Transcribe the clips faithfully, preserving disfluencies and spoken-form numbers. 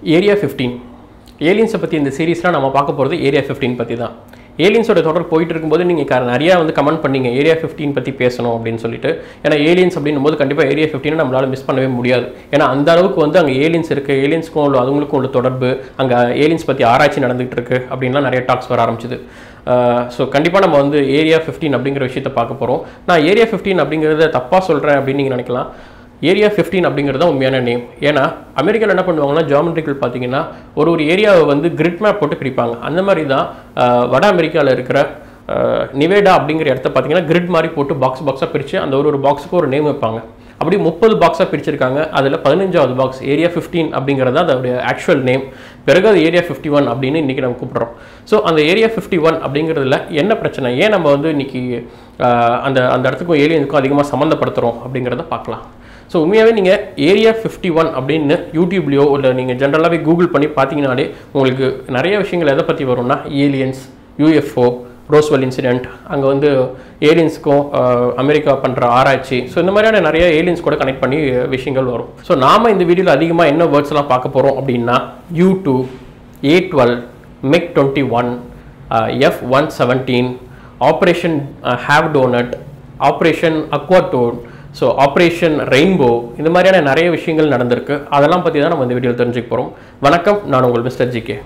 Area fifteen ஏலியன்ஸை பற்றி இந்த சீரீஸ்லாம் நம்ம பார்க்க போகிறது ஏரியா ஃபிஃப்டீன் பற்றி தான். ஏலியன்ஸோட தொடர் போயிட்டு இருக்கும்போது நீங்கள் நிறையா வந்து கமெண்ட் பண்ணீங்க ஏரியா ஃபிஃப்டீன் பற்றி பேசணும் அப்படின்னு சொல்லிட்டு. ஏன்னா ஏலியன்ஸ் அப்படின்னும் போது கண்டிப்பாக ஏரியா ஃபிஃப்டீனை நம்மளால் மிஸ் பண்ணவே முடியாது. ஏன்னா அந்த அளவுக்கு வந்து அங்கே ஏலியன்ஸ் இருக்குது, ஏலியன்ஸ்க்கும் உள்ள அதுங்களுக்கும் உள்ள தொடர்பு, அங்கே ஏலியன்ஸ் பற்றி ஆராய்ச்சி நடந்துகிட்டு இருக்கு அப்படின்லாம் நிறைய டாக்ஸ் வர ஆரம்பிச்சிது. ஸோ கண்டிப்பாக நம்ம வந்து ஏரியா ஃபிஃப்டீன் அப்படிங்கிற விஷயத்தை பார்க்க போகிறோம். நான் ஏரியா ஃபிஃப்டீன் அப்படிங்கிறத தப்பாக சொல்கிறேன் அப்படின்னு நீங்கள் நினைக்கலாம். ஏரியா ஃபிஃப்டீன் அப்படிங்கிறது தான் உண்மையான நேம். ஏன்னா அமெரிக்காவில் என்ன பண்ணுவாங்கன்னா ஜியோமெட்ரிக்கல் பார்த்தீங்கன்னா ஒரு ஒரு ஏரியாவை வந்து கிரிட் மேப் போட்டு பிரிப்பாங்க. அந்த மாதிரி தான் வட அமெரிக்காவில் இருக்கிற நிவேடா அப்படிங்கிற இடத்த பார்த்தீங்கன்னா கிரிட் மாதிரி போட்டு பாக்ஸ் பாக்ஸாக பிரித்து அந்த ஒரு ஒரு பாக்ஸுக்கு ஒரு நேம் வைப்பாங்க. அப்படி முப்பது பாக்ஸாக பிரிச்சிருக்காங்க. அதில் பதினஞ்சாவது பாக்ஸ் ஏரியா ஃபிஃப்டீன் அப்படிங்கிறது அதோடைய ஆக்சுவல் நேம். பிறகு அது ஏரியா ஃபிஃப்டி ஒன் அப்படின்னு இன்றைக்கி நம்ம கூப்பிட்றோம். ஸோ அந்த ஏரியா ஃபிஃப்டி ஒன் அப்படிங்கிறதுல என்ன பிரச்சனை, ஏன் நம்ம வந்து இன்றைக்கி அந்த அந்த இடத்துக்கும் ஏலியனுக்கும் அதிகமாக சம்மந்தப்படுத்துகிறோம் அப்படிங்கிறத பார்க்கலாம். ஸோ உண்மையாகவே நீங்கள் ஏரியா ஃபிஃப்டி ஒன் அப்படின்னு யூடியூப்லேயோ இல்லை நீங்கள் ஜென்ரலாகவே கூகுள் பண்ணி பார்த்தீங்கன்னாலே உங்களுக்கு நிறைய விஷயங்கள் எதை பற்றி வரும்னா ஏலியன்ஸ், யூஎஃப்ஓ, ரோஸ்வெல் இன்சிடென்ட், அங்கே வந்து ஏலியன்ஸுக்கும் அமெரிக்கா பண்ணுற ஆராய்ச்சி, ஸோ இந்த மாதிரியான நிறைய ஏலியன்ஸ் கூட கனெக்ட் பண்ணி விஷயங்கள் வரும். ஸோ நாம் இந்த வீடியோவில் அதிகமாக என்ன வேர்ட்ஸ்லாம் பார்க்க போகிறோம் அப்படின்னா U two, A twelve, MiG twenty one, F one seventeen, operation have donut, operation Aquatone, so operation rainbow, இந்த மாதிரியான நிறைய விஷயங்கள் நடந்திருக்கு. அதெல்லாம் பற்றி தான் நம்ம இந்த வீடியோவில் தெரிஞ்சுக்க போகிறோம். வணக்கம், நான் உங்கள் மிஸ்டர் ஜிகே.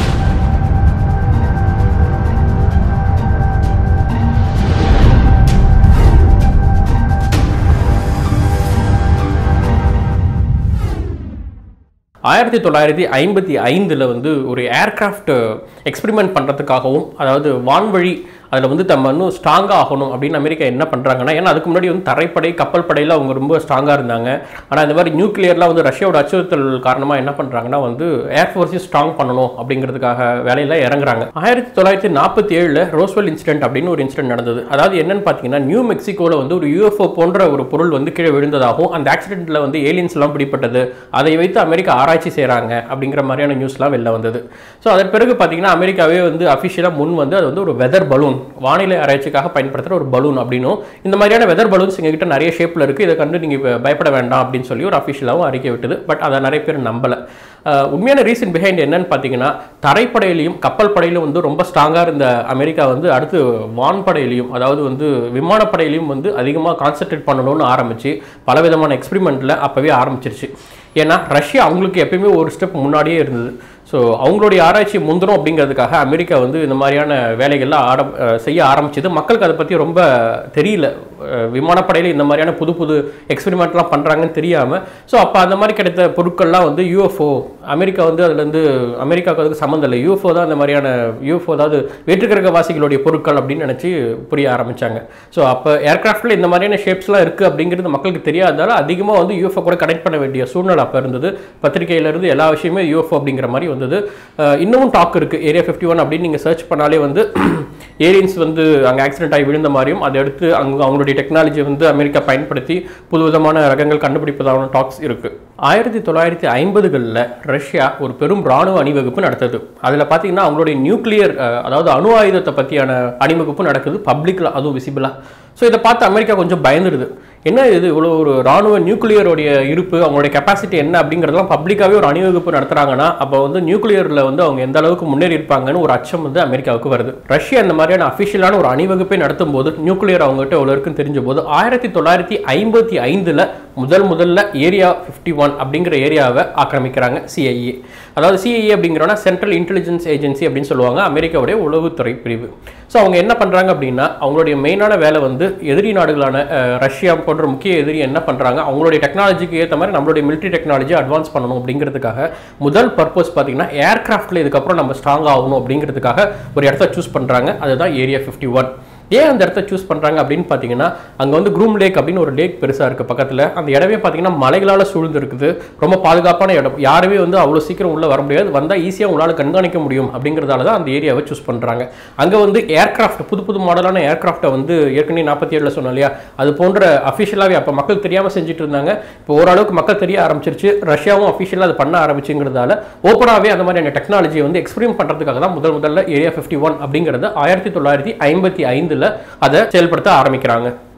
ஆயிரத்தி தொள்ளாயிரத்தி ஐம்பத்தி ஐந்தில் வந்து ஒரு ஏர்கிராஃப்ட் எக்ஸ்பெரிமெண்ட் பண்ணுறதுக்காகவும், அதாவது வான்வழி அதில் வந்து நம்ம இன்னும் ஸ்ட்ராங்காக ஆகணும் அப்படின்னு அமெரிக்கா என்ன பண்ணுறாங்கன்னா, ஏன்னா அதுக்கு முன்னாடி வந்து தரைப்படை, கப்பல் படையில் அவங்க ரொம்ப ஸ்ட்ராங்காக இருந்தாங்க. ஆனால் இந்த மாதிரி நியூக்ளியர்லாம் வந்து ரஷ்யாவோட அச்சுறுத்தல் காரணமாக என்ன பண்ணுறாங்கன்னா வந்து ஏர்ஃபோர்ஸையும் ஸ்ட்ராங் பண்ணணும் அப்படிங்கிறதுக்காக வேலையில் இறங்குறாங்க. ஆயிரத்தி தொள்ளாயிரத்தி நாற்பத்தி ஏழில் ரோஸ்வெல் இன்சிடென்ட் அப்படின்னு ஒரு இன்சிடென்ட் நடந்தது. அதாவது என்னன்னு பார்த்தீங்கன்னா, நியூ மெக்சிகோவில் வந்து ஒரு யூஎஃப்ஓ போன்ற ஒரு பொருள் வந்து கீழே விழுந்ததாகவும் அந்த ஆக்சிடென்ட்டில் வந்து ஏலியன்ஸ்லாம் பிடிப்பட்டது, அதை வைத்து அமெரிக்கா ஆராய்ச்சி செய்கிறாங்க அப்படிங்கிற மாதிரியான நியூஸ்லாம் வெளில வந்தது. ஸோ அதன் பிறகு பார்த்தீங்கன்னா அமெரிக்காவே வந்து அஃபிஷியலாக முன் வந்து அது வந்து ஒரு வெதர் பலூன், வானிலை ஆராய்ச்சிக்காக பயன்படுத்துகிற ஒரு பலூன் அப்படின்னும், இந்த மாதிரியான வெதர் பலூன்ஸ் எங்ககிட்ட நிறைய ஷேப்பில் இருக்குது, இதை கண்டு நீங்கள் பயப்பட வேண்டாம் அப்படின்னு சொல்லி ஒரு அஃபிஷியலாகவும் அறிக்கை விட்டது. பட் அதை நிறைய பேர் நம்பலை. உண்மையான ரீசன் பிஹைண்ட் என்னன்னு பார்த்தீங்கன்னா, தரைப்படையிலையும் கப்பல் படையிலும் வந்து ரொம்ப ஸ்ட்ராங்காக இருந்த அமெரிக்கா வந்து அடுத்து வான்படையிலையும், அதாவது வந்து விமானப்படையிலையும் வந்து அதிகமாக கான்சென்ட்ரேட் பண்ணணும்னு ஆரம்பித்து பலவிதமான எக்ஸ்பெரிமெண்ட்டில் அப்போவே ஆரம்பிச்சிருச்சு. ஏன்னா ரஷ்யா அவங்களுக்கு எப்பயுமே ஒரு ஸ்டெப் முன்னாடியே இருந்தது. ஸோ அவங்களுடைய ஆராய்ச்சி முந்திரும் அப்படிங்கிறதுக்காக அமெரிக்கா வந்து இந்த மாதிரியான வேலைகள்லாம் ஆர செய்ய ஆரம்பிச்சது. மக்களுக்கு அதை பற்றி ரொம்ப தெரியல. விமானப்படையில் இந்த மாதிரியான புது புது எக்ஸ்பெரிமெண்ட்லாம் பண்ணுறாங்கன்னு தெரியாமல், ஸோ அப்போ அந்த மாதிரி கிடைத்த பொருட்கள்லாம் வந்து யூஎஃப்ஓ, அமெரிக்கா வந்து அதுலேருந்து அமெரிக்காவுக்கு அதுக்கு சம்மந்தம் இல்லை, யூஎஃப்ஓ தான் இந்த மாதிரியான யூஎஃப்ஓ அதாவது வேற்றுக்கிரகவாசிகளுடைய பொருட்கள் அப்படின்னு நினச்சி புரிய ஆரம்பித்தாங்க. ஸோ அப்போ ஏர்கிராஃப்டில் இந்த மாதிரியான ஷேப்ஸ்லாம் இருக்குது அப்படிங்கிறது மக்களுக்கு தெரியாததால் அதிகமாக வந்து யூஎஃப்ஓ கூட கனெக்ட் பண்ண வேண்டிய சூழ்நிலை அப்போ இருந்தது. பத்திரிகையிலேருந்து எல்லா விஷயமே யூஎஃப்ஓ அப்படிங்கிற மாதிரி வந்தது. இன்னமும் டாக் இருக்குது. ஏரியா ஃபிஃப்டி ஒன் அப்படின்னு நீங்கள் சர்ச் பண்ணாலே வந்து ஏலியன்ஸ் வந்து அங்கே ஆக்சிடென்ட் ஆகி விழுந்த மாதிரியும், அதை எடுத்து அங்கே அவங்களுடைய டெக்னாலஜி வந்து அமெரிக்கா பயன்படுத்தி புது விதமான ரகங்கள் கண்டுபிடிப்பதான டாக்ஸ் இருக்குது. ஆயிரத்தி தொள்ளாயிரத்தி ஐம்பதுகளில் ரஷ்யா ஒரு பெரும் இராணுவ அணிவகுப்பு நடத்துது. அதில் பார்த்தீங்கன்னா அவங்களுடைய நியூக்ளியர், அதாவது அணு ஆயுதத்தை பற்றியான அணிவகுப்பு நடக்குது பப்ளிக்கில், அதுவும் விசிபிளாக. ஸோ இதை பார்த்து அமெரிக்கா கொஞ்சம் பயந்துடுது. என்ன இது இவ்வளோ ஒரு இராணுவ நியூக்ளியருடைய இருப்பு, அவங்களுடைய கெப்பாசிட்டி என்ன அப்படிங்கிறதெல்லாம் பப்ளிக்காகவே ஒரு அணிவகுப்பு நடத்துகிறாங்கன்னா அப்போ வந்து நியூக்ளியரில் வந்து அவங்க எந்த அளவுக்கு முன்னேறி இருப்பாங்கன்னு ஒரு அச்சம் வந்து அமெரிக்காவுக்கு வருது. ரஷ்யா இந்த மாதிரியான அஃபிஷியலான ஒரு அணிவகுப்பை நடத்தும் போது நியூக்ளியர் அவங்ககிட்ட எவ்வளோ இருக்குன்னு தெரிஞ்ச போது ஆயிரத்தி தொள்ளாயிரத்தி ஐம்பத்தி ஐந்தில் முதல் முதல்ல ஏரியா ஃபிஃப்டி ஒன் அப்படிங்கிற ஏரியாவை ஆக்கிரமிக்கிறாங்க சிஐஏ. அதாவது சிஐஏ அப்படிங்கிறோன்னா சென்ட்ரல் இன்டெலிஜென்ஸ் ஏஜென்சி அப்படின்னு சொல்லுவாங்க, அமெரிக்காவுடைய உளவுத்துறை பிரிவு. ஸோ அவங்க என்ன பண்ணுறாங்க அப்படின்னா, அவங்களுடைய மெயினான வேலை வந்து எதிரி நாடுகளான ரஷ்யா போன்ற முக்கிய எதிரி என்ன பண்ணுறாங்க, அவங்களுடைய டெக்னாலஜிக்கு ஏற்ற மாதிரி நம்மளுடைய மிலிட்ரி டெக்னாலஜி அட்வான்ஸ் பண்ணணும் அப்படிங்கிறதுக்காக முதல் பர்பஸ் பார்த்தீங்கன்னா ஏர்கிராஃப்டில் இதுக்கப்புறம் நம்ம ஸ்ட்ராங் ஆகணும் அப்படிங்கிறதுக்காக ஒரு இடத்த சூஸ் பண்ணுறாங்க. அதுதான் ஏரியா ஃபிஃப்டி ஒன். ஏன் அந்த இடத்த சூஸ் பண்ணுறாங்க அப்படின்னு பார்த்தீங்கன்னா, அங்கே வந்து க்ரூம் லேக் அப்படின்னு ஒரு லேக் பெருசாக இருக்குது பக்கத்தில். அந்த இடமே பார்த்தீங்கன்னா மலைகளால் சூழ்ந்து இருக்குது, ரொம்ப பாதுகாப்பான இடம், யாருமே வந்து அவ்வளோ சீக்கிரம் உள்ளே வர முடியாது, வந்தால் ஈஸியாக உங்களால் கண்காணிக்க முடியும் அப்படிங்கிறதால தான் அந்த ஏரியாவை சூஸ் பண்ணுறாங்க. அங்கே வந்து ஏர்கிராஃப்ட், புது புது மாடலான ஏர்கிராஃப்டை வந்து ஏற்கனவே நாற்பத்தி ஏழில் சொன்னோம் இல்லையா, அது போன்ற அஃபிஷியலாகவே அப்போ மக்கள் தெரியாமல் செஞ்சுட்டு இருந்தாங்க. இப்போ ஓரளவுக்கு மக்கள் தெரிய ஆரம்பிச்சிருச்சு, ரஷ்யாவும் அஃபிஷியலாக அது பண்ண ஆரம்பிச்சுங்கிறதால ஓப்பனாகவே அந்த மாதிரியான டெக்னாலஜியை வந்து எக்ஸ்பெரிமெண்ட் பண்ணுறதுக்காக தான் முதல் முதல்ல ஏரியா ஃபிஃப்டி ஒன் அப்படிங்கிறது ஆயிரத்தி தொள்ளாயிரத்தி ஐம்பத்தி ஐந்து அதை செயல்படுத்த ஆரம்பிக்கிறாங்க.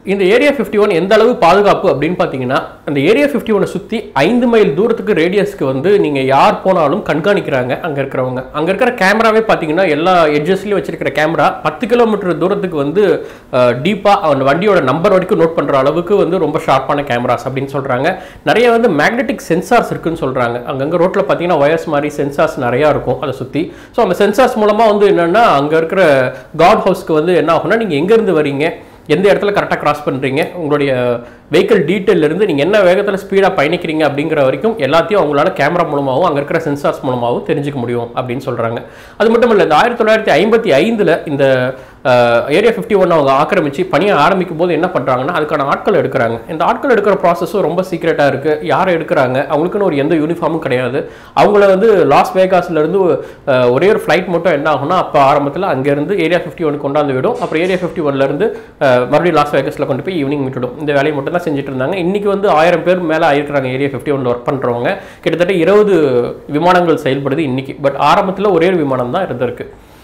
இந்த ஏரியா ஃபிஃப்டி ஒன் எந்த அளவு பாதுகாப்பு அப்படின்னு பார்த்தீங்கன்னா, அந்த ஏரியா ஃபிஃப்டி ஒன்னை சுற்றி ஐந்து மைல் தூரத்துக்கு ரேடியஸ்க்கு வந்து நீங்கள் யார் போனாலும் கண்காணிக்கிறாங்க அங்கே இருக்கிறவங்க. அங்கே இருக்கிற கேமராவே பார்த்தீங்கன்னா எல்லா எட்ஜஸ்லையும் வச்சிருக்கிற கேமரா பத்து கிலோமீட்டர் தூரத்துக்கு வந்து டீப்பாக அந்த வண்டியோட நம்பர் வரைக்கும் நோட் பண்ணுற அளவுக்கு வந்து ரொம்ப ஷார்ப்பான கேமராஸ் அப்படின்னு சொல்கிறாங்க. நிறைய வந்து மேக்னெட்டிக் சென்சார்ஸ் இருக்குன்னு சொல்கிறாங்க. அங்கங்கே ரோட்டில் பார்த்தீங்கன்னா வயர்ஸ் மாதிரி சென்சார்ஸ் நிறையா இருக்கும் அதை சுற்றி. ஸோ அந்த சென்சார்ஸ் மூலமாக வந்து என்னென்னா அங்கே இருக்கிற காட் ஹவுஸ்க்கு வந்து என்ன ஆகும்னா, நீங்கள் எங்கேருந்து வரீங்க, எந்த இடத்துல கரெக்டாக கிராஸ் பண்ணுறீங்க, உங்களுடைய வெஹிக்கிள் டீட்டெயிலிருந்து நீங்கள் என்ன வேகத்தில் ஸ்பீடாக பயணிக்கிறீங்க அப்படிங்கிற வரைக்கும் எல்லாத்தையும் அவங்களால கேமரா மூலமாகவும் அங்கே இருக்கிற சென்சார்ஸ் மூலமாகவும் தெரிஞ்சுக்க முடியும் அப்படின்னு சொல்கிறாங்க. அது மட்டும் இல்லை, இந்த ஆயிரத்தி தொள்ளாயிரத்தி ஐம்பத்தி ஐந்தில் இந்த ஏரியா ஃபிஃப்டி ஒன் அவங்க ஆக்கிரமிச்சு பணியை ஆரம்பிக்கும் போது என்ன பண்ணுறாங்கன்னா, அதுக்கான ஆட்கள் எடுக்கிறாங்க. இந்த ஆட்கள் எடுக்கிற ப்ராசஸும் ரொம்ப சீக்ரெட்டாக இருக்குது. யாரை எடுக்கிறாங்க, அவங்களுக்குன்னு ஒரு எந்த யூனிஃபார்மும் கிடையாது. அவங்கள வந்து லாஸ் வேகாஸ்லேருந்து ஒரே ஒரு ஃப்ளைட் மட்டும் என்ன ஆகும்னா, அப்போ ஆரம்பத்தில் அங்கேருந்து ஏரியா ஃபிஃப்டி ஒன் கொண்டாந்து விடும். அப்புறம் ஏரியா ஃபிஃப்டி ஒன்லேருந்து மறுபடியும் லாஸ் வேகாஸில் கொண்டு போய் ஈவினிங் விட்டுடும். இந்த வேலையை மட்டும் தான் செஞ்சுட்டு இருந்தாங்க. இன்றைக்கி வந்து ஆயிரம் பேர் மேலே ஆயிருக்கிறாங்க ஏரியா ஃபிஃப்டி ஒன்ல ஒர்க் பண்ணுறவங்க. கிட்டத்தட்ட இருபது விமானங்கள் செயல்படுது இன்றைக்கி. பட் ஆரம்பத்தில் ஒரே ஒரு விமானம் தான் இருந்திருக்கு.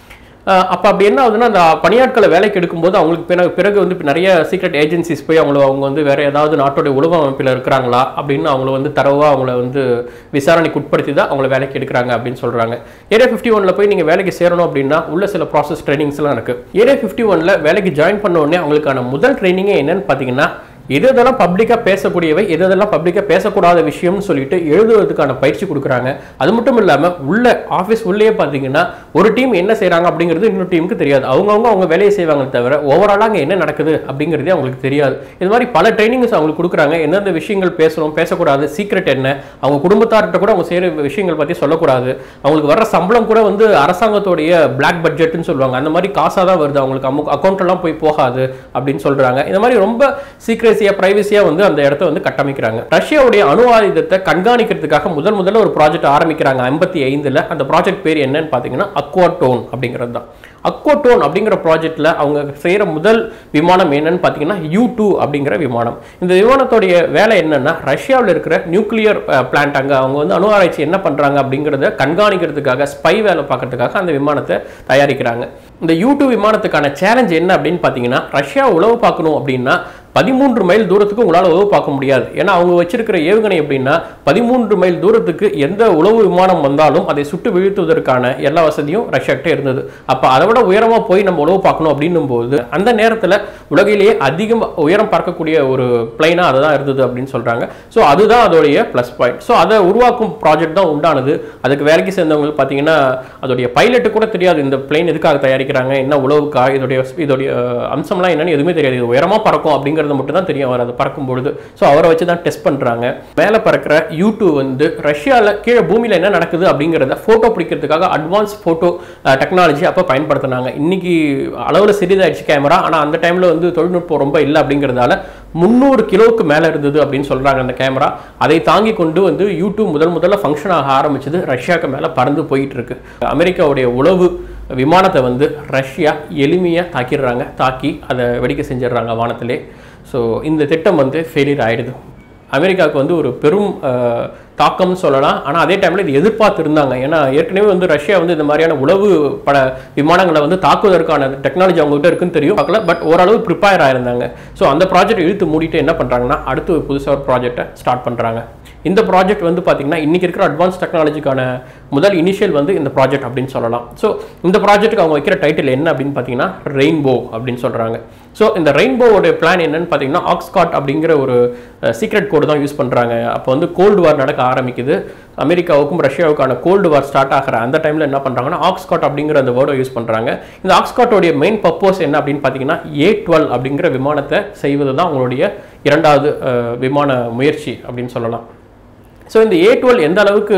அப்போ அப்படி என்ன ஆகுதுன்னா, அந்த பணியாட்களை வேலைக்கு எடுக்கும்போது அவங்களுக்கு பிறகு பிறகு வந்து நிறைய சீக்ரெட் ஏஜென்சிஸ் போய் அவங்கள அவங்க வந்து வேறு ஏதாவது நாட்டோடைய உளவு அமைப்பில் இருக்கிறாங்களா அப்படின்னு அவங்கள வந்து தரவாக அவங்கள வந்து விசாரணைக்கு உட்படுத்தி தான் அவங்கள வேலைக்கு எடுக்கிறாங்க அப்படின்னு சொல்கிறாங்க. ஏரியா ஃபிஃப்டி ஒனில் போய் நீங்கள் வேலைக்கு சேரணும் அப்படின்னா உள்ள சில ப்ராசஸ் ட்ரைனிங்ஸ்லாம் இருக்குது. ஏரியா ஃபிஃப்டி ஒனில் வேலைக்கு ஜாயின் பண்ண உடனே அவங்களுக்கான முதல் ட்ரைனிங்கே என்னன்னு பார்த்தீங்கன்னா, எது எதெல்லாம் பப்ளிக்காக பேசக்கூடியவை, எது எதெல்லாம் பப்ளிக்காக பேசக்கூடாத விஷயம்னு சொல்லிட்டு எழுதுவதற்கான பயிற்சி கொடுக்குறாங்க. அது மட்டும் இல்லாமல் உள்ள ஆஃபீஸ் உள்ளே பார்த்தீங்கன்னா ஒரு டீம் என்ன செய்கிறாங்க அப்படிங்கிறது இன்னொரு டீமுக்கு தெரியாது. அவங்கவுங்க அவங்க வேலையை செய்வாங்க தவிர ஓவராலாக அங்கே என்ன நடக்குது அப்படிங்கிறதே அவங்களுக்கு தெரியாது. இது மாதிரி பல ட்ரைனிங்ஸ் அவங்களுக்கு கொடுக்குறாங்க. எந்தெந்த விஷயங்கள் பேசணும், பேசக்கூடாது, சீக்ரெட் என்ன, அவங்க குடும்பத்தார்கிட்ட கூட அவங்க செய்கிற விஷயங்கள் பற்றி சொல்லக்கூடாது. அவங்களுக்கு வர்ற சம்பளம் கூட வந்து அரசாங்கத்தோடைய பிளாக் பட்ஜெட்னு சொல்லுவாங்க. அந்த மாதிரி காசாக தான் வருது, அவங்களுக்கு அமௌ அக்கௌண்ட்டெல்லாம் போய் போகாது அப்படின்னு சொல்கிறாங்க. இந்த மாதிரி ரொம்ப சீக்ரெட் பிரைவசியா வந்து அந்த இடத்தை வந்து கட்டமைக்கிறாங்க. ரஷ்யாவுடைய அணு ஆயுதத்தை கண்காணிக்கிறதுக்காக முதல் முதல்ல ஒரு ப்ராஜெக்ட் ஆரம்பிக்கிறாங்க ஐம்பத்தி ஐந்துல. அந்த ப்ராஜெக்ட் பேர் என்னன்னு பார்த்தீங்கன்னா அக்வாடோன் அப்படிங்கிறது தான். அக்வாடோன் அப்படிங்கிற ப்ராஜெக்ட்ல அவங்க செய்யற முதல் விமானம் என்னன்னு பார்த்தீங்கன்னா யூ டூ அப்படிங்கிற விமானம். இந்த விமானத்தோடைய வேலை என்னன்னா, ரஷ்யாவில் இருக்கிற நியூக்ளியர் பிளான்ட் அங்கே அவங்க வந்து அணு ஆராய்ச்சி என்ன பண்றாங்க அப்படிங்கிறத கண்காணிக்கிறதுக்காக, ஸ்பை வேலை பார்க்கறதுக்காக அந்த விமானத்தை தயாரிக்கிறாங்க. இந்த யூ டூ விமானத்துக்கான சேலஞ்ச் என்ன அப்படின்னு பார்த்தீங்கன்னா, ரஷ்யா உளவு பார்க்கணும் அப்படின்னா பதிமூன்று மைல் தூரத்துக்கு உங்களால் உளவு பார்க்க முடியாது. ஏன்னா அவங்க வச்சிருக்கிற ஏவுகணை எப்படின்னா, பதிமூன்று மைல் தூரத்துக்கு எந்த உளவு விமானம் வந்தாலும் அதை சுட்டு வீழ்த்துவதற்கான எல்லா வசதியும் ரஷ்யாக்கிட்ட இருந்தது. அப்போ அதை விட உயரமாக போய் நம்ம உளவு பார்க்கணும் அப்படின்னும் போது அந்த நேரத்தில் உலகிலேயே அதிகம் உயரம் பார்க்கக்கூடிய ஒரு பிளைனாக அதை தான் இருந்தது அப்படின்னு சொல்கிறாங்க. ஸோ அதுதான் அதோடைய ப்ளஸ் பாயிண்ட். ஸோ அதை உருவாக்கும் ப்ராஜெக்ட் தான் உண்டானது. அதுக்கு வேலைக்கு சேர்ந்தவங்க பார்த்தீங்கன்னா அதோடைய பைலட்டு கூட தெரியாது இந்த பிளைன் எதுக்காக தயாரிக்கிறாங்க, என்ன உளவுக்கா, இதோடைய இதோடைய அம்சம்லாம் என்னன்னு எதுவுமே தெரியாது. இது உயரமாக பறக்கும் அப்படிங்கிற மட்டும் தான் தெரியும் அவர் அதை பறக்கும் பொழுது. ஸோ அவரை வச்சு தான் டெஸ்ட் பண்றாங்க. மேலே பறக்கிற யூ டூ வந்து ரஷ்யாவில் கீழே பூமியில் என்ன நடக்குது அப்படிங்கிறத போட்டோ பிடிக்கிறதுக்காக அட்வான்ஸ் போட்டோ டெக்னாலஜி அப்போ பயன்படுத்தினாங்க. இன்னைக்கு அளவில் சிறிதாயிடுச்சு கேமரா, ஆனால் அந்த டைமில் வந்து தொழில்நுட்பம் ரொம்ப இல்லை அப்படிங்கிறதால முந்நூறு கிலோவுக்கு மேலே இருந்தது அப்படின்னு சொல்றாங்க அந்த கேமரா. அதை தாங்கி கொண்டு வந்து யூ டூ முதல் முதல்ல ஃபங்க்ஷன் ஆக ஆரம்பிச்சது. ரஷ்யாவுக்கு மேலே பறந்து போயிட்டு இருக்கு. அமெரிக்காவுடைய உளவு விமானத்தை வந்து ரஷ்யா எளிமையாக தாக்கிடுறாங்க. தாக்கி அதை வெடிக்க செஞ்சிடறாங்க வானத்திலே. ஸோ இந்த திட்டம் வந்து ஃபெயிலியர் ஆயிடுது. அமெரிக்காவுக்கு வந்து ஒரு பெரும் தாக்கம்னு சொல்லலாம். ஆனால் அதே டைமில் இது எதிர்பார்த்து இருந்தாங்க. ஏன்னா ஏற்கனவே வந்து ரஷ்யா வந்து இந்த மாதிரியான உளவு பட விமானங்களை வந்து தாக்குவதற்கான டெக்னாலஜி அவங்ககிட்ட இருக்குன்னு தெரியும் பார்க்கல. பட் ஓரளவு ப்ரிப்பேர் ஆயிருந்தாங்க. ஸோ அந்த ப்ராஜெக்ட் இழுத்து மூடிட்டு என்ன பண்ணுறாங்கன்னா அடுத்து புதுசாக ஒரு ப்ராஜெக்டை ஸ்டார்ட் பண்ணுறாங்க. இந்த ப்ராஜெக்ட் வந்து பார்த்தீங்கன்னா இன்றைக்கி இருக்கிற அட்வான்ஸ் டெக்னாலஜிக்கான முதல் இனிஷியல் வந்து இந்த ப்ராஜெக்ட் அப்படின்னு சொல்லலாம். ஸோ இந்த ப்ராஜெக்ட்டுக்கு அவங்க வைக்கிற டைட்டில் என்ன அப்படின்னு பார்த்தீங்கன்னா ரெயின்போ அப்படின்னு சொல்கிறாங்க. ஸோ இந்த ரெயின்போவோட பிளான் என்னன்னு பார்த்தீங்கன்னா ஆக்ஸ்காட் அப்படிங்கிற ஒரு சீக்ரெட் கோடு தான் யூஸ் பண்ணுறாங்க. அப்போ வந்து கோல்டு வார் நடக்க ஆரம்பிக்குது. அமெரிக்காவுக்கும் ரஷ்யாவுக்கான கோல்டு வார் ஸ்டார்ட் ஆகிற அந்த டைமில் என்ன பண்ணுறாங்கன்னா ஆக்ஸ்காட் அப்படிங்கிற அந்த வேர்டை யூஸ் பண்ணுறாங்க. இந்த ஆக்ஸ்காட்டோடைய மெயின் பர்பஸ் என்ன அப்படின்னு பார்த்தீங்கன்னா ஏ டுவெல் அப்படிங்கிற விமானத்தை செய்வது தான் அவங்களுடைய இரண்டாவது விமான முயற்சி அப்படின்னு சொல்லலாம். ஸோ இந்த ஏ டுவெல் எந்த அளவுக்கு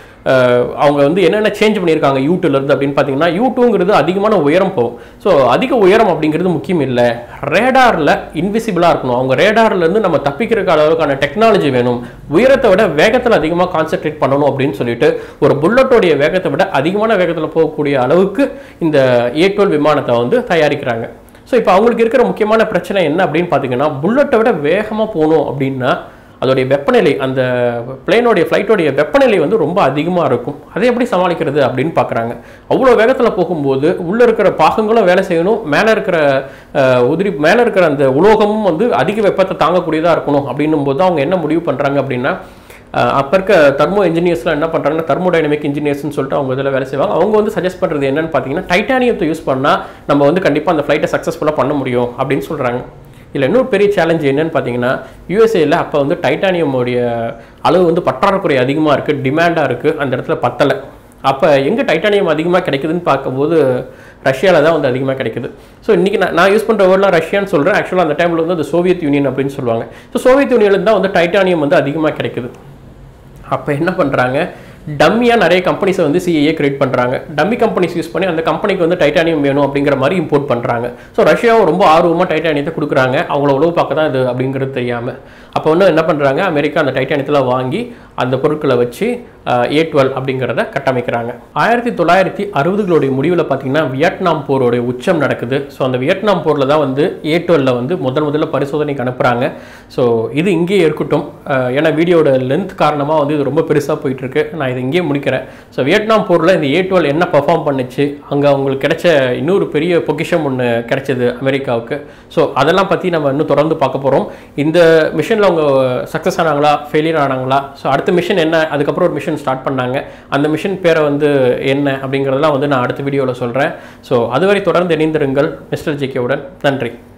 அவங்க வந்து என்னென்ன சேஞ்ச் பண்ணியிருக்காங்க யூ டூலேருந்து அப்படின்னு பார்த்தீங்கன்னா, யூ டூங்கிறது அதிகமான உயரம் போகும். ஸோ அதிக உயரம் அப்படிங்கிறது முக்கியம் இல்லை, ரேடாரில் இன்விசிபிளாக இருக்கணும். அவங்க ரேடார்லேருந்து நம்ம தப்பிக்கிறதுக்கு அளவுக்கான டெக்னாலஜி வேணும். உயரத்தை விட வேகத்தில் அதிகமாக கான்சென்ட்ரேட் பண்ணணும் அப்படின்னு சொல்லிட்டு ஒரு புல்லட்டோடைய வேகத்தை விட அதிகமான வேகத்தில் போகக்கூடிய அளவுக்கு இந்த ஏ டுவெல் விமானத்தை வந்து தயாரிக்கிறாங்க. ஸோ இப்போ அவங்களுக்கு இருக்கிற முக்கியமான பிரச்சனை என்ன அப்படின்னு பார்த்தீங்கன்னா, புல்லட்டை விட வேகமாக போகணும் அப்படின்னா அதோடைய வெப்பநிலை அந்த பிளேனோடைய ஃப்ளைட்டோடைய வெப்பநிலை வந்து ரொம்ப அதிகமாக இருக்கும். அதை எப்படி சமாளிக்கிறது அப்படின்னு பார்க்குறாங்க. அவ்வளோ வேகத்தில் போகும்போது உள்ளே இருக்கிற பாகங்களும் வேலை செய்யணும், மேலே இருக்கிற உதிரி மேலே இருக்கிற அந்த உலோகமும் வந்து அதிக வெப்பத்தை தாங்கக்கூடியதாக இருக்கணும். அப்படின்னும் போது அவங்க என்ன முடிவு பண்ணுறாங்க அப்படின்னா, அப்போ இருக்க தெர்மோ இன்ஜினியர்ஸ்லாம் என்ன பண்ணுறாங்கன்னா தெர்மோடைனமிக் இன்ஜினியர்ஸ்னு சொல்லிட்டு அவங்க இதில் வேலை செய்வாங்க. அவங்க வந்து சஜஸ்ட் பண்ணுறது என்னன்னு பார்த்தீங்கன்னா, டைட்டானியத்தை யூஸ் பண்ணால் நம்ம வந்து கண்டிப்பாக அந்த ஃப்ளைட்டை சக்ஸஸ்ஃபுல்லாக பண்ண முடியும் அப்படின்னு சொல்கிறாங்க. இல்லை இன்னொரு பெரிய சேலஞ்ச் என்னன்னு பார்த்தீங்கன்னா, யூஎஸ்ஏல அப்போ வந்து டைட்டானியமுடைய அளவு வந்து பற்றாக்குறை அதிகமாக இருக்குது, டிமாண்டாக இருக்குது, அந்த இடத்துல பத்தலை. அப்போ எங்கே டைட்டானியம் அதிகமாக கிடைக்குதுன்னு பார்க்கும்போது ரஷ்யாவில் தான் வந்து அதிகமாக கிடைக்குது. ஸோ இன்றைக்கி நான் நான் யூஸ் பண்ணுற வேர்ட்லாம் ரஷ்யான்னு சொல்கிறேன். ஆக்சுவலாக அந்த டைமில் வந்து அந்த சோவியத் யூனியன் அப்படின்னு சொல்லுவாங்க. ஸோ சோவியத் யூனியனில் தான் வந்து டைட்டானியம் வந்து அதிகமாக கிடைக்குது. அப்போ என்ன பண்ணுறாங்க, டம்மியாக நிறைய கம்பெனிஸை வந்து சிஏஏ கிரியேட் பண்ணுறாங்க. டம்மி கம்பெனிஸ் யூஸ் பண்ணி அந்த கம்பெனிக்கு வந்து டைட்டானியம் வேணும் அப்படிங்கிற மாதிரி இம்போர்ட் பண்ணுறாங்க. ஸோ ரஷ்யாவும் ரொம்ப ஆர்வமாக டைட்டானியத்தை கொடுக்குறாங்க, அவங்கள உழவு பார்க்க தான் இது அப்படிங்கிறது தெரியாமல். அப்போ வந்து என்ன பண்ணுறாங்க, அமெரிக்கா அந்த டைட்டானியத்தில் வாங்கி அந்த பொருட்களை வச்சு ஏ டுவெல் அப்படிங்கிறத கட்டமைக்கிறாங்க. ஆயிரத்தி தொள்ளாயிரத்தி அறுபதுகளுடைய முடிவில் பார்த்தீங்கன்னா வியட்நாம் போரோடைய உச்சம் நடக்குது. ஸோ அந்த வியட்நாம் போரில் தான் வந்து ஏ டுவெல்ல வந்து முதல் முதல்ல பரிசோதனைக்கு அனுப்புகிறாங்க. ஸோ இது இங்கேயே இருக்கட்டும், ஏன்னா வீடியோட லென்த் காரணமாக வந்து இது ரொம்ப பெருசாக போயிட்டுருக்கு. நான் இதை இங்கேயே முடிக்கிறேன். ஸோ வியட்நாம் போரில் இந்த ஏ டுவெல் என்ன பர்ஃபார்ம் பண்ணிச்சு, அங்கே அவங்களுக்கு கிடைச்ச இன்னொரு பெரிய பொக்கிஷம் ஒன்று கிடைச்சது அமெரிக்காவுக்கு. ஸோ அதெல்லாம் பற்றி நம்ம இன்னும் தொடர்ந்து பார்க்க போகிறோம். இந்த மிஷனில் அவங்க சக்ஸஸ் ஆனாங்களா, ஃபெயிலியர் ஆனாங்களா, ஸோ அடுத்த மிஷன் என்ன, அதுக்கப்புறம் ஒரு மிஷன் ஸ்டார்ட் பண்ணாங்க, அந்த மிஷன் பேரை வந்து என்ன அப்படிங்கிறதெல்லாம் வந்து நான் அடுத்த வீடியோவில் சொல்கிறேன். ஸோ அதுவரை தொடர்ந்து இணைந்திருங்கள் மிஸ்டர் ஜேகேவுடன். நன்றி.